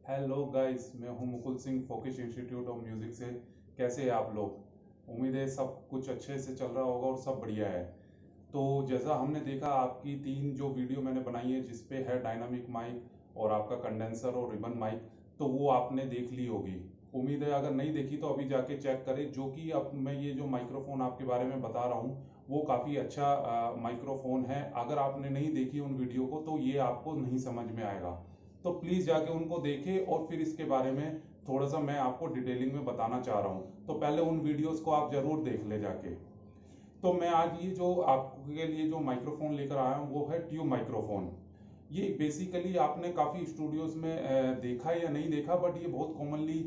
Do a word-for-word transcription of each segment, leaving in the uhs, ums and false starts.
Hello guys, मैं हूं Mukul Singh, Fokis institute of music से। कैसे हैं आप लोग? उम्मीद है सब कुछ अच्छे से चल रहा होगा और सब बढ़िया है। तो जैसा हमने देखा, आपकी तीन जो वीडियो मैंने बनाई है जिसपे है डायनामिक माइक और आपका कंडेंसर और रिबन माइक, तो वो आपने देख ली होगी। उम्मीद है अगर नहीं देखी तो अभी जाके चेक करें। जो कि अब मैं ये जो माइक्रोफोन आपके बारे में बता रहा हूँ वो काफ़ी अच्छा माइक्रोफोन है। अगर आपने नहीं देखी उन वीडियो को तो ये आपको नहीं समझ में आएगा। तो प्लीज़ जाके उनको देखें और फिर इसके बारे में थोड़ा सा मैं आपको डिटेलिंग में बताना चाह रहा हूँ। तो पहले उन वीडियोस को आप ज़रूर देख ले जाके। तो मैं आज ये जो आपके लिए जो माइक्रोफोन लेकर आया हूँ वो है ट्यूब माइक्रोफोन। ये बेसिकली आपने काफ़ी स्टूडियोज में अ, देखा या नहीं देखा, बट ये बहुत कॉमनली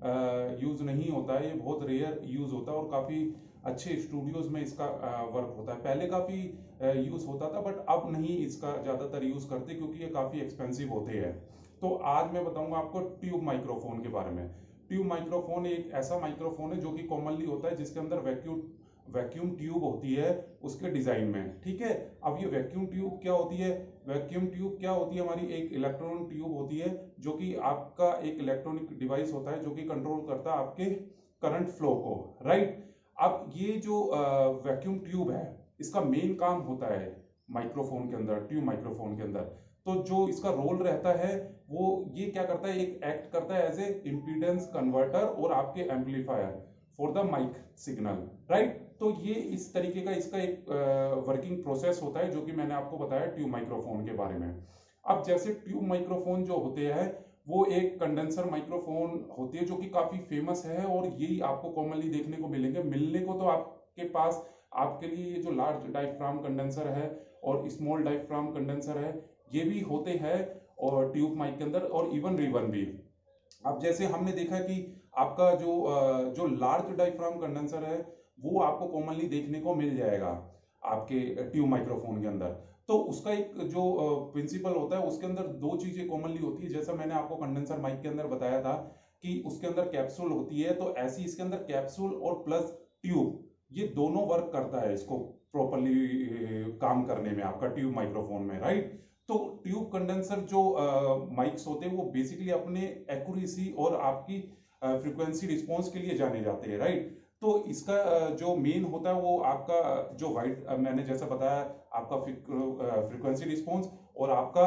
यूज़ नहीं होता है। ये बहुत रेयर यूज़ होता है और काफ़ी अच्छे स्टूडियोज में इसका वर्क होता है। पहले काफ़ी यूज़ होता था बट अब नहीं इसका ज़्यादातर यूज़ करते क्योंकि ये काफ़ी एक्सपेंसिव होते हैं। तो आज मैं बताऊंगा आपको ट्यूब माइक्रोफोन के बारे में। ट्यूब माइक्रोफोन एक ऐसा माइक्रोफोन है जो कि कॉमनली होता है, जिसके अंदर वैक्यूम वैक्यूम ट्यूब होती है उसके डिजाइन में। ठीक है। अब ये वैक्यूम ट्यूब क्या होती है? वैक्यूम ट्यूब क्या होती है? हमारी एक इलेक्ट्रॉन ट्यूब होती है जो कि आपका एक इलेक्ट्रॉनिक डिवाइस होता है जो कि कंट्रोल करता है आपके करंट फ्लो को। राइट। अब ये जो वैक्यूम ट्यूब है इसका मेन काम होता है माइक्रोफोन के अंदर, ट्यूब माइक्रोफोन के अंदर। तो जो इसका रोल रहता है वो ये क्या करता है, एक एक्ट करता है एज ए इम्पीडेंस कन्वर्टर और आपके amplifier for the mic signal. Right. तो ये इस तरीके का इसका एक वर्किंग प्रोसेस होता है जो कि मैंने आपको बताया ट्यूब माइक्रोफोन के बारे में। अब जैसे ट्यूब माइक्रोफोन जो होते हैं वो एक कंडेंसर माइक्रोफोन होती है जो कि काफी फेमस है और यही आपको कॉमनली देखने को मिलेंगे। मिलने को तो आपके पास आपके लिए ये जो लार्ज डायफ्राम कंडेंसर है और स्मॉल डायफ्राम कंडेंसर है ये भी होते हैं और ट्यूब माइक के अंदर, और इवन रिबन भी। अब जैसे हमने देखा कि आपका जो जो लार्ज डायफ्राम कंडेंसर है वो आपको कॉमनली देखने को मिल जाएगा आपके ट्यूब माइक्रोफोन के अंदर। तो उसका एक जो प्रिंसिपल होता है उसके अंदर दो चीजें कॉमनली होती है। जैसा मैंने आपको कंडेंसर माइक के अंदर बताया था कि उसके अंदर कैप्सूल होती है, तो ऐसी इसके अंदर कैप्सूल और प्लस ट्यूब ये दोनों वर्क करता है इसको प्रॉपरली काम करने में आपका ट्यूब माइक्रोफोन में। राइट। तो ट्यूब कंडेंसर जो माइक्स होते हैं वो बेसिकली अपने एक्यूरेसी और आपकी फ्रीक्वेंसी रिस्पॉन्स के लिए जाने जाते हैं। राइट। तो इसका जो मेन होता है वो आपका जो वाइट मैंने जैसा बताया आपका फ्रीक्वेंसी रिस्पॉन्स और आपका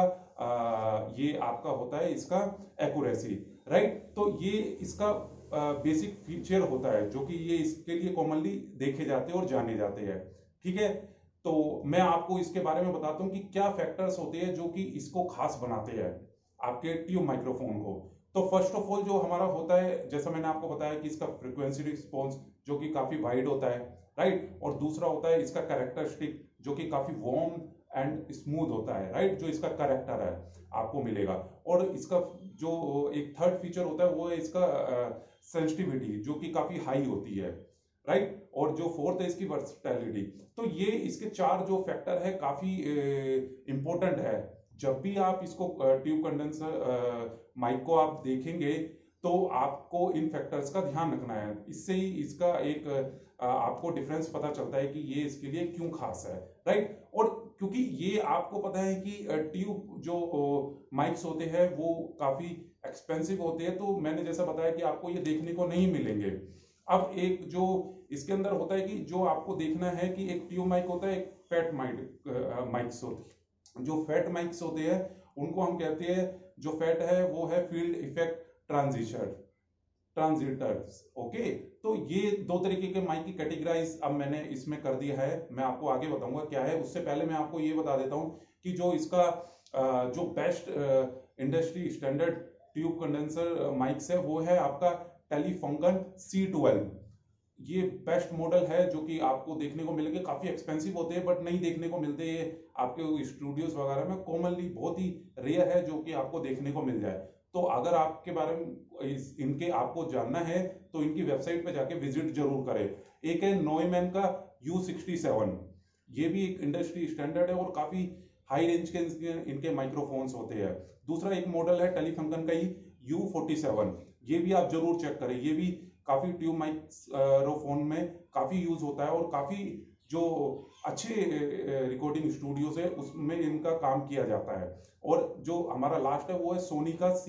ये आपका होता है इसका एक्यूरेसी। राइट। तो ये इसका बेसिक फीचर होता है जो कि ये इसके लिए कॉमनली देखे जाते हैं और जाने जाते हैं। ठीक है। तो मैं आपको इसके बारे में बताता हूँ कि क्या फैक्टर्स होते हैं जो कि इसको खास बनाते हैं आपके ट्यूब माइक्रोफोन को। तो फर्स्ट ऑफ ऑल जो हमारा होता है, जैसा मैंने आपको बताया कि इसका फ्रीक्वेंसी रिस्पॉन्स जो कि काफी वाइड होता है। राइट। और दूसरा होता है इसका कैरेक्टरिस्टिक जो कि काफी वार्म एंड स्मूथ होता है। राइट। जो इसका कैरेक्टर है आपको मिलेगा। और इसका जो एक थर्ड फीचर होता है वो है इसका सेंसिटिविटी जो कि काफी हाई होती है। राइट। और जो फोर्थ है इसकी वर्सटैलिटी। तो ये इसके चार जो फैक्टर है काफी इंपॉर्टेंट है। जब भी आप इसको ट्यूब कंडेंसर माइक को आप देखेंगे तो आपको इन फैक्टर्स का ध्यान रखना है। इससे ही इसका एक अ, आपको डिफरेंस पता चलता है कि ये इसके लिए क्यों खास है। राइट। और क्योंकि ये आपको पता है कि ट्यूब जो माइक्स होते हैं वो काफी एक्सपेंसिव होते हैं, तो मैंने जैसा बताया कि आपको ये देखने को नहीं मिलेंगे। अब एक जो इसके अंदर होता है कि जो आपको देखना है कि एक ट्यूब माइक होता है, एक फैट माइक माइक्स होती है। जो फैट माइक्स होते हैं उनको हम कहते हैं, जो फैट है वो है field effect transition transistors. Okay. तो ये दो तरीके के माइक की कैटेगराइज अब मैंने इसमें कर दिया है। मैं आपको आगे बताऊंगा क्या है। उससे पहले मैं आपको ये बता देता हूं कि जो इसका अ, जो best industry standard tube condenser mics है वो है आपका टेलीफंकन सी ट्वेल्व। ये बेस्ट मॉडल है जो कि आपको देखने को मिलेंगे। काफी एक्सपेंसिव होते हैं बट नहीं देखने को मिलते ये आपके स्टूडियोज वगैरह में। कॉमनली बहुत ही रेयर है जो कि आपको देखने को मिल जाए। तो अगर आपके बारे में इस, इनके आपको जानना है तो इनकी वेबसाइट पे जाके विजिट जरूर करें। एक है नोएमैन का यू सिक्सटी सेवन। ये भी एक इंडस्ट्री स्टैंडर्ड है और काफी हाई रेंज के इनके, इनके माइक्रोफोन्स होते हैं। दूसरा एक मॉडल है टेलीफंकन का ही यू फोर्टी सेवन। ये भी आप जरूर चेक करें। ये भी काफी ट्यूब माइक्रोफोन में काफी यूज होता है और काफी जो अच्छे रिकॉर्डिंग स्टूडियोज है उसमें इनका काम किया जाता है। और जो हमारा लास्ट है वो है सोनी का सी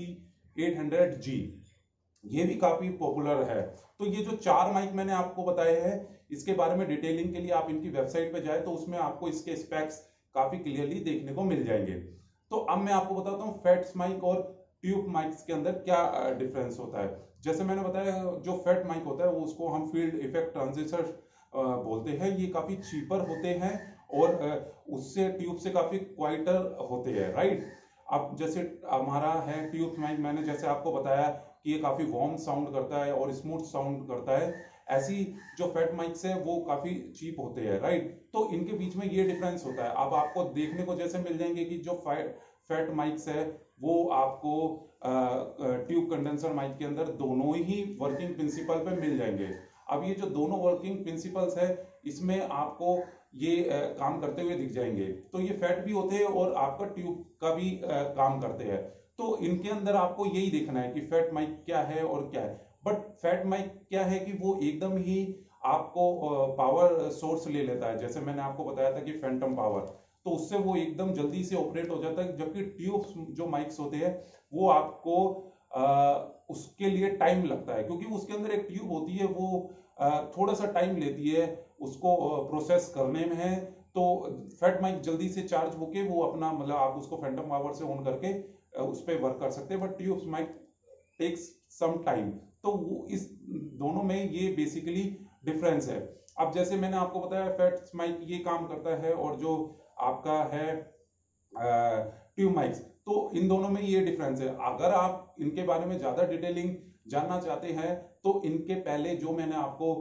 एट हंड्रेड जी, ये भी काफी पॉपुलर है। तो ये जो चार माइक मैंने आपको बताए हैं, इसके बारे में डिटेलिंग के लिए आप इनकी वेबसाइट पे जाए तो उसमें आपको इसके स्पेक्स काफी क्लियरली देखने को मिल जाएंगे। तो अब मैं आपको बताता हूँ फैट्स माइक और ट्यूब माइक्स के अंदर क्या डिफरेंस होता है। जैसे मैंने बताया, जो फैट माइक होता है वो उसको हम फील्ड इफेक्ट ट्रांजिस्टर बोलते हैं। ये काफी चीपर होते हैं और उससे ट्यूब से काफी क्वाइटर होते हैं, राइट। अब जैसे हमारा है ट्यूब माइक, मैंने जैसे आपको बताया कि ये काफी वार्म साउंड करता है और स्मूथ साउंड करता है। ऐसी जो फैट माइक्स है वो काफी चीप होते हैं, राइट। तो इनके बीच में ये डिफरेंस होता है। अब आपको देखने को जैसे मिल जाएंगे कि जो फैट माइक्स है वो आपको ट्यूब कंडेंसर माइक के अंदर दोनों ही वर्किंग प्रिंसिपल पे मिल जाएंगे। अब ये जो दोनों वर्किंग प्रिंसिपल्स है, इसमें आपको ये आ, काम करते हुए दिख जाएंगे। तो ये फैट भी होते हैं और आपका ट्यूब का भी आ, काम करते हैं। तो इनके अंदर आपको यही देखना है कि फैट माइक क्या है और क्या है। बट फैट माइक क्या है कि वो एकदम ही आपको पावर सोर्स ले लेता है, जैसे मैंने आपको बताया था कि फैंटम पावर, तो उससे वो एकदम जल्दी से ऑपरेट हो जाता है। जबकि ट्यूब जो माइक्स होते हैं वो आपको आ, उसके लिए टाइम लगता है, क्योंकि उसके अंदर एक ट्यूब होती है, वो आ, थोड़ा सा टाइम लेती है उसको प्रोसेस करने में है। तो फैट माइक जल्दी से चार्ज होके वो अपना मतलब आप उसको फैंटम पावर से ऑन करके उस पर वर्क कर सकते हैं। But tube mic takes some time. तो वो इस दोनों में ये बेसिकली डिफरेंस है। अब जैसे मैंने आपको बताया फैट माइक ये काम करता है और जो आपका है ट्यूब माइक्स, तो इन दोनों में ये डिफरेंस है। अगर आप इनके बारे में ज्यादा डिटेलिंग जानना चाहते हैं तो इनके पहले जो मैंने आपको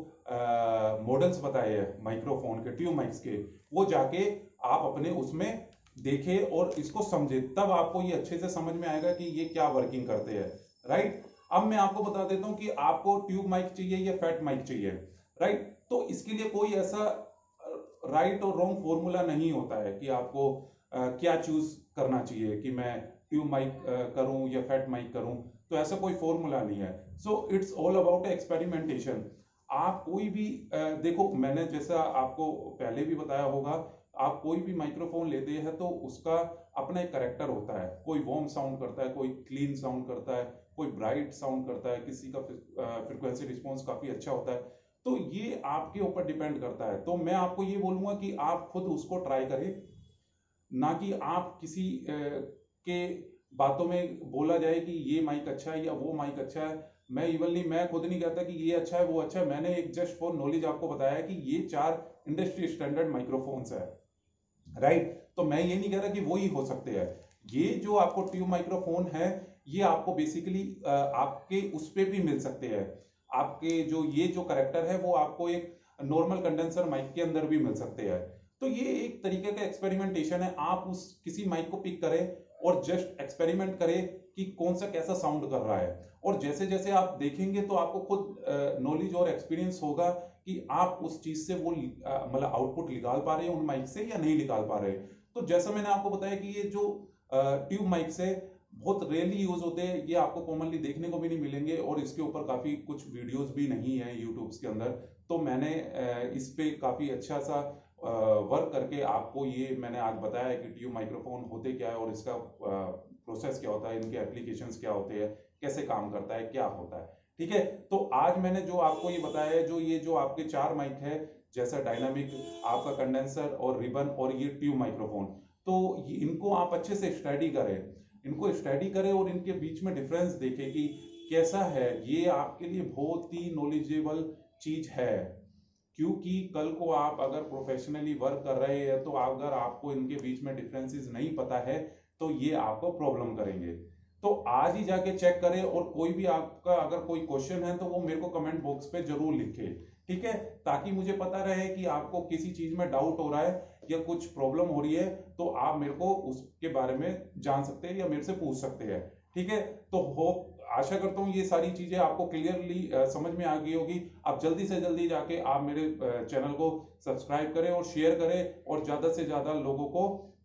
मॉडल्स बताए हैं माइक्रोफोन के, ट्यूब माइक्स के, वो जाके आप अपने उसमें देखें और इसको समझे, तब आपको ये अच्छे से समझ में आएगा कि ये क्या वर्किंग करते हैं, राइट। अब मैं आपको बता देता हूं कि आपको ट्यूब माइक चाहिए या फैट माइक चाहिए, राइट। तो इसके लिए कोई ऐसा राइट और रॉन्ग फॉर्मूला नहीं होता है कि आपको आ, क्या चूज करना चाहिए कि मैं ट्यूब माइक करूं या फैट माइक करूं। तो ऐसा कोई फॉर्मूला नहीं है। So it's all about experimentation. आप कोई भी आ, देखो, मैंने जैसा आपको पहले भी बताया होगा, आप कोई भी माइक्रोफोन लेते हैं तो उसका अपना एक कैरेक्टर होता है। कोई वार्म साउंड करता है, कोई क्लीन साउंड करता है, कोई ब्राइट साउंड करता है, किसी का फ्रिक्वेंसी रिस्पॉन्स काफी अच्छा होता है। तो ये आपके ऊपर डिपेंड करता है। तो मैं आपको ये बोलूंगा कि आप खुद उसको ट्राई करें, ना कि आप किसी के बातों में बोला जाए कि ये माइक अच्छा है या वो माइक अच्छा है। मैं इवनली मैं खुद नहीं कहता कि ये अच्छा है वो अच्छा है। मैंने एक जस्ट फॉर नॉलेज आपको बताया कि ये चार इंडस्ट्री स्टैंडर्ड माइक्रोफोन्स है, राइट। तो मैं ये नहीं कह रहा कि वो ही हो सकते हैं। ये जो आपको ट्यूब माइक्रोफोन है ये आपको बेसिकली आपके उस पे भी मिल सकते हैं। आपके जो ये जो करेक्टर है वो आपको एक नॉर्मल कंडेंसर माइक के अंदर भी मिल सकते हैं। तो ये एक तरीके का एक्सपेरिमेंटेशन है। आप उस किसी माइक को पिक करें और जस्ट एक्सपेरिमेंट करें कि कौन सा कैसा साउंड कर रहा है। और जैसे जैसे आप देखेंगे तो आपको खुद नॉलेज और एक्सपीरियंस होगा कि आप उस चीज से वो मतलब आउटपुट निकाल पा रहे हैं उन माइक से या नहीं निकाल पा रहे। तो जैसा मैंने आपको बताया कि ये जो ट्यूब माइक से बहुत रेयरली यूज होते हैं, ये आपको कॉमनली देखने को भी नहीं मिलेंगे और इसके ऊपर काफी कुछ वीडियोस भी नहीं है यूट्यूब के अंदर। तो मैंने इस पे काफी अच्छा सा वर्क करके आपको ये मैंने आज बताया है कि ट्यूब माइक्रोफोन होते क्या है और इसका प्रोसेस क्या होता है, इनके एप्लीकेशंस क्या होते हैं, कैसे काम करता है, क्या होता है, ठीक है। तो आज मैंने जो आपको ये बताया है, जो ये जो आपके चार माइक है, जैसा डायनामिक, आपका कंडेंसर और रिबन और ये ट्यूब माइक्रोफोन, तो इनको आप अच्छे से स्टडी करें, इनको स्टडी करें और इनके बीच में डिफरेंस देखें कि कैसा है। ये आपके लिए बहुत ही नॉलेजेबल चीज है, क्योंकि कल को आप अगर प्रोफेशनली वर्क कर रहे हैं तो अगर आपको इनके बीच में डिफरेंसेस नहीं पता है तो ये आपको प्रॉब्लम करेंगे। तो आज ही जाके चेक करें और कोई भी आपका अगर कोई क्वेश्चन है तो वो मेरे को कमेंट बॉक्स पे जरूर लिखे, ठीक है, ताकि मुझे पता रहे कि आपको किसी चीज में डाउट हो रहा है या कुछ प्रॉब्लम हो रही है तो आप मेरे को उसके बारे में जान सकते हैं या मेरे से पूछ सकते हैं, ठीक है। तो होप आशा करता हूँ ये सारी चीजें आपको क्लियरली समझ में आ गई होगी। आप जल्दी से जल्दी जाके आप मेरे चैनल को सब्सक्राइब करें और शेयर करें और ज्यादा से ज्यादा लोगों को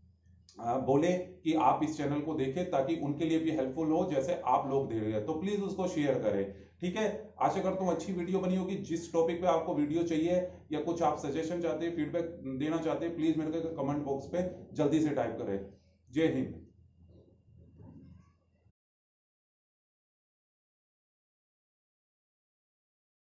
बोले कि आप इस चैनल को देखें ताकि उनके लिए भी हेल्पफुल हो जैसे आप लोग दे रहे हैं। तो प्लीज उसको शेयर करें, ठीक है। आशा करता हूँ अच्छी वीडियो बनी होगी। जिस टॉपिक पे आपको वीडियो चाहिए या कुछ आप सजेशन चाहते हैं, फीडबैक देना चाहते हैं, प्लीज मेरे को कमेंट बॉक्स पे जल्दी से टाइप करें। जय हिंद।